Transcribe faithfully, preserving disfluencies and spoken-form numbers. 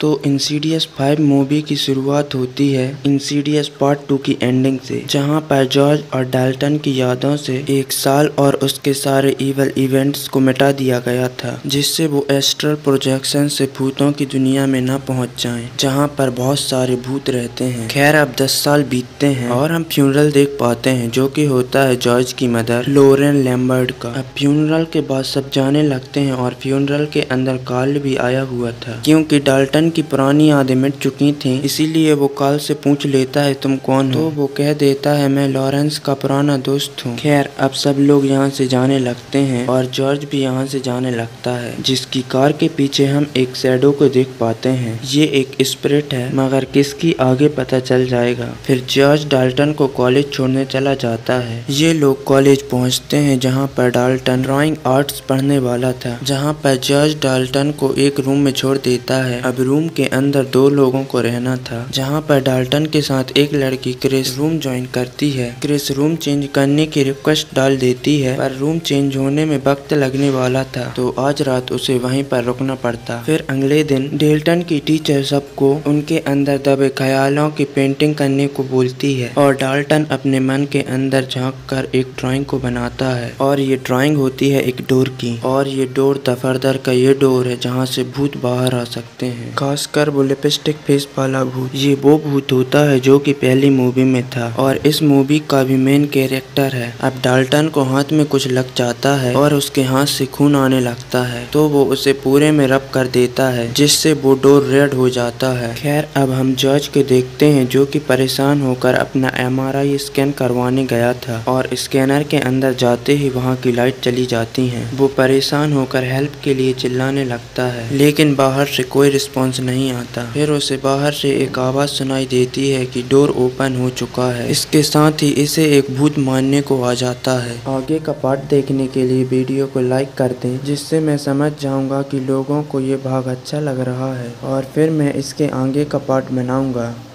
तो Insidious five movie की शुरुआत होती है इंसीडियस पार्ट टू की एंडिंग से, जहां पर जॉर्ज और डाल्टन की यादों से एक साल और उसके सारे इवल इवेंट्स को मिटा दिया गया था, जिससे वो एस्ट्रल प्रोजेक्शन से भूतों की दुनिया में न पहुंच जाएं, जहां पर बहुत सारे भूत रहते हैं। खैर अब दस साल बीतते हैं और हम फ्यूनरल देख पाते हैं, जो कि होता है जॉर्ज की मदर लोरेन लैम्बर्ट का। अब फ्यूनरल के बाद सब जाने लगते हैं और फ्यूनरल के अंदर कार्ल भी आया हुआ था, क्योंकि डाल्टन की पुरानी यादें मिट चुकी थी, इसीलिए वो कार्ल से पूछ लेता है तुम कौन हो। तो वो कह देता है मैं लॉरेंस का पुराना दोस्त हूँ। खैर अब सब लोग यहाँ से जाने लगते हैं और जॉर्ज भी यहाँ से जाने लगता है, जिसकी कार के पीछे हम एक शैडो को देख पाते हैं। ये एक स्पिरिट है, मगर किसकी आगे पता चल जाएगा। फिर जॉर्ज डाल्टन को कॉलेज छोड़ने चला जाता है। ये लोग कॉलेज पहुँचते हैं, जहाँ पर डाल्टन ड्राइंग आर्ट्स पढ़ने वाला था, जहाँ पर जॉर्ज डाल्टन को एक रूम में छोड़ देता है। अब रूम के अंदर दो लोगों को रहना था, जहाँ पर डाल्टन के साथ एक लड़की क्रिस रूम ज्वाइन करती है। क्रिस रूम चेंज करने की रिक्वेस्ट डाल देती है, पर रूम चेंज होने में वक्त लगने वाला था, तो आज रात उसे वहीं पर रुकना पड़ता। फिर अगले दिन डाल्टन की टीचर सबको उनके अंदर दबे ख्यालों की पेंटिंग करने को बोलती है, और डाल्टन अपने मन के अंदर झांक कर एक ड्राइंग को बनाता है, और ये ड्राइंग होती है एक डोर की, और ये डोर दफरदर का ये डोर है जहाँ से भूत बाहर आ सकते हैं, खासकर वो लिपस्टिक फेस वाला भूत। ये वो भूत होता है जो कि पहली मूवी में था, और इस मूवी का भी मेन कैरेक्टर है। अब डाल्टन को हाथ में कुछ लग जाता है और उसके हाथ से खून आने लगता है, तो वो उसे पूरे में रब कर देता है, जिससे वो डोर रेड हो जाता है। खैर अब हम जॉर्ज को देखते हैं, जो कि परेशान होकर अपना एम आर आई स्कैन करवाने गया था, और स्कैनर के अंदर जाते ही वहाँ की लाइट चली जाती है। वो परेशान होकर हेल्प के लिए चिल्लाने लगता है, लेकिन बाहर से कोई रिस्पॉन्स नहीं आता। फिर उसे बाहर से एक आवाज सुनाई देती है कि डोर ओपन हो चुका है। इसके साथ ही इसे एक भूत मारने को आ जाता है। आगे का पार्ट देखने के लिए वीडियो को लाइक कर दें, जिससे मैं समझ जाऊंगा कि लोगों को ये भाग अच्छा लग रहा है, और फिर मैं इसके आगे का पार्ट बनाऊंगा।